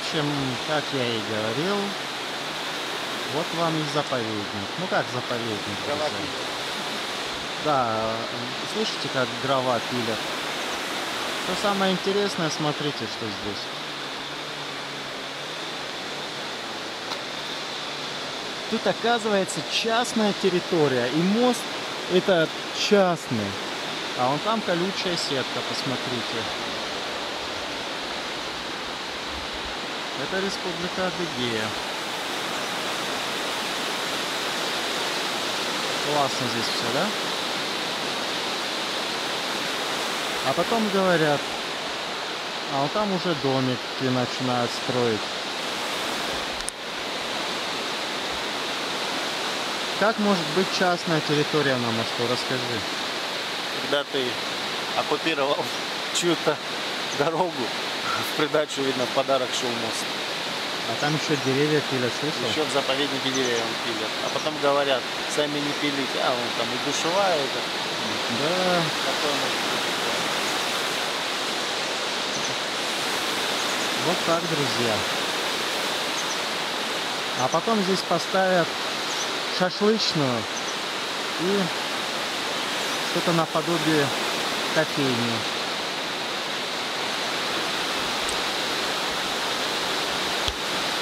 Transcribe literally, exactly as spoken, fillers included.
общем, как я и говорил, вот вам и заповедник. Ну как заповедник? Дрова друзья? пилят. Да, слышите, как дрова пилят? Что самое интересное, смотрите, что здесь. Тут оказывается частная территория, и мост это частный. А вон там колючая сетка, посмотрите. Это Республика Адыгея. Классно здесь все, да? А потом говорят, а вот там уже домики начинают строить. Как может быть частная территория на мосту? Расскажи. Когда ты оккупировал чью-то дорогу, в придачу, видно, в подарок шел мост. А там еще деревья пилят, слышал? Еще в заповеднике деревья он пилят. А потом говорят, сами не пилите. А, вон там и душевая это. Да. Такой мост. Вот так, друзья. А потом здесь поставят шашлычную и что-то наподобие кофейни.